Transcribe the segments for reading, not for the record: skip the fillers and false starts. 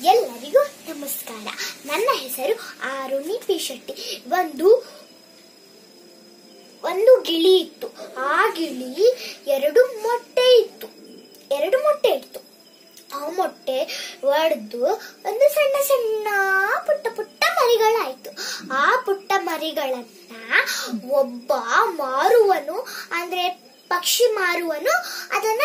ಎಲ್ಲರಿಗೂ ನಮಸ್ಕಾರ. ನನ್ನ ಹೆಸರು ಆರುಣಿ ಪಿ ಶೆಟ್ಟಿ. ಒಂದು ಗಿಳಿ ಇತ್ತು. ಆ ಗಿಳಿ ಎರಡು ಮೊಟ್ಟೆ ಇತ್ತು. ಆ ಮೊಟ್ಟೆ ಒಡೆದು ಒಂದು ಸಣ್ಣ ಸಣ್ಣ ಪುಟ್ಟ ಪುಟ್ಟ ಮರಿಗಳಾಯ್ತು. ಆ ಪುಟ್ಟ ಮರಿಗಳನ್ನ ಒಬ್ಬ ಮಾರುವನು, ಅಂದ್ರೆ ಪಕ್ಷಿ ಮಾರುವನು, ಅದನ್ನ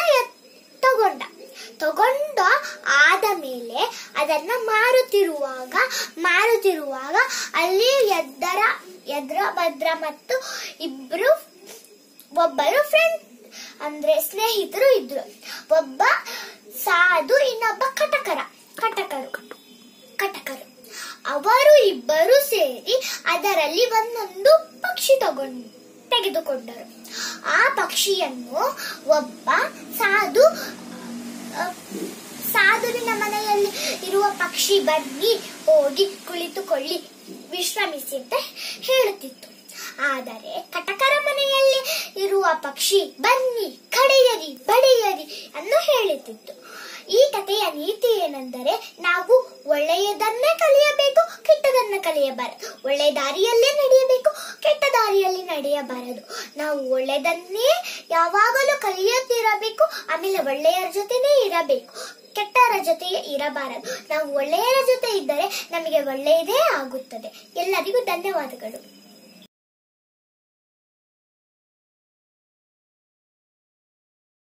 ತಗೊಂಡ ಆದ ಮೇಲೆ ಅದನ್ನ ಮಾರುತ್ತಿರುವಾಗ ಅಲ್ಲಿ ಎದ್ರ ಭದ್ರ ಮತ್ತು ಒಬ್ಬರು ಫ್ರೆಂಡ್ ಅಂದ್ರೆ ಸ್ನೇಹಿತರು ಇದ್ರು. ಒಬ್ಬ ಸಾಧು, ಇನ್ನೊಬ್ಬ ಕಟಕರು. ಅವರು ಇಬ್ಬರು ಸೇರಿ ಅದರಲ್ಲಿ ಒಂದೊಂದು ಪಕ್ಷಿ ತೆಗೆದುಕೊಂಡರು. ಆ ಪಕ್ಷಿಯನ್ನು ಒಬ್ಬ ಸಾಧುವಿನ ಮನೆಯಲ್ಲಿ ಇರುವ ಪಕ್ಷಿ ಬನ್ನಿ, ಹೋಗಿ ಕುಳಿತುಕೊಳ್ಳಿ, ವಿಶ್ರಮಿಸಿ ಅಂತ ಹೇಳುತ್ತಿತ್ತು. ಆದರೆ ಕಟಕರ ಮನೆಯಲ್ಲಿ ಇರುವ ಪಕ್ಷಿ ಬನ್ನಿ, ಕಡಿಯರಿ, ಬಡಿಯರಿ ಅನ್ನು ಹೇಳುತ್ತಿತ್ತು. ಈ ಕಥೆಯ ನೀತಿ ಏನೆಂದರೆ, ನಾವು ಒಳ್ಳೆಯದನ್ನೇ ಕಲಿಯಬೇಕು, ಕೆಟ್ಟದನ್ನ ಕಲಿಯಬಾರದು. ಒಳ್ಳೆಯ ದಾರಿಯಲ್ಲೇ ನಡೆಯಬೇಕು, ಕೆಟ್ಟ ದಾರಿಯಲ್ಲಿ ನಡೆಯಬಾರದು. ನಾವು ಒಳ್ಳೆಯದನ್ನೇ ಯಾವಾಗಲೂ ಕಲಿಯುತ್ತಿರಬೇಕು. ಆಮೇಲೆ ಒಳ್ಳೆಯರ ಜೊತೆನೇ ಇರಬೇಕು, ಕೆಟ್ಟರ ಜೊತೆ ಇರಬಾರದು. ನಾವು ಒಳ್ಳೆಯರ ಜೊತೆ ಇದ್ದರೆ ನಮಗೆ ಒಳ್ಳೆಯದೇ ಆಗುತ್ತದೆ. ಎಲ್ಲರಿಗೂ ಧನ್ಯವಾದಗಳು.